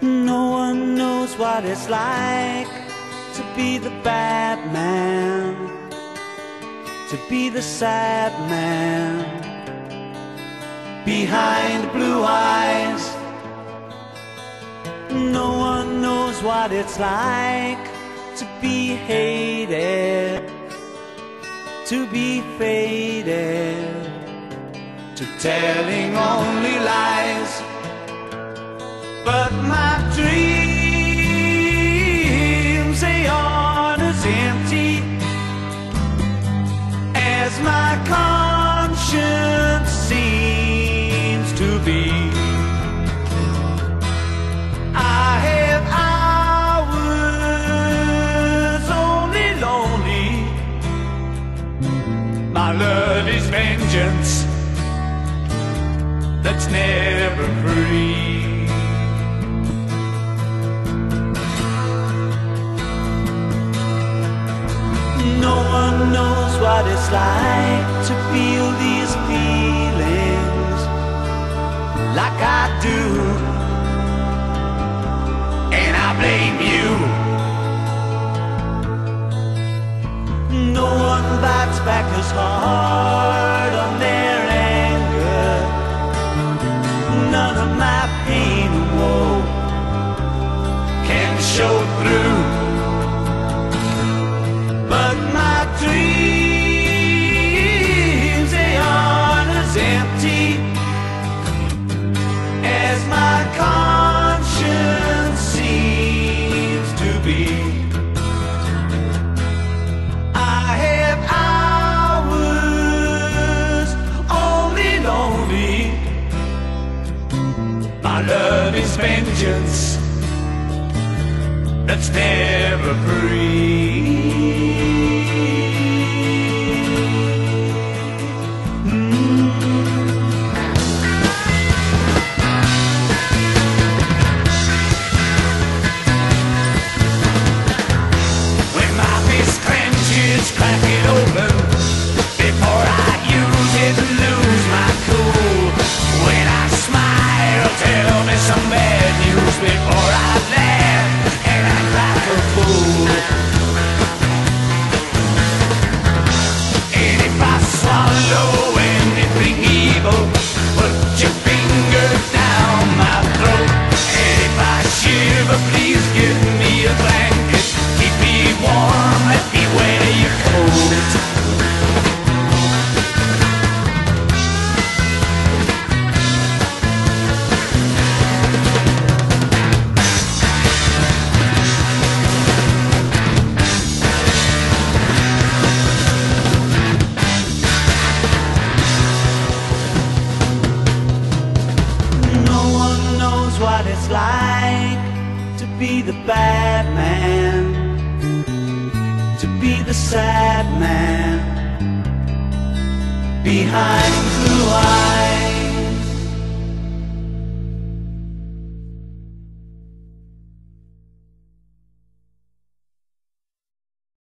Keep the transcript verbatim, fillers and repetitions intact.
No one knows what it's like to be the bad man, to be the sad man behind blue eyes. No one knows what it's like to be hated, to be faded, to telling only lies. But my dreams, they aren't as empty as my conscience seems to be. I have hours only lonely. My love is vengeance that's never free. No one knows what it's like to feel these feelings like I do, and I blame you. No one bites back as hard on their anger. None of my pain and woe can show through. But my dreams, they aren't as empty as my conscience seems to be. I have hours only lonely. My love is vengeance that's never free. Crack it open before I use it and lose my cool. When I smile, tell me some bad news before I laugh and act like a fool. And if I swallow anything evil, put your finger down my throat. And if I shiver, please give me a blanket. Keep me warm, let me wear your coat. No one knows what it's like to be the bad man, to be the sad man behind blue eyes.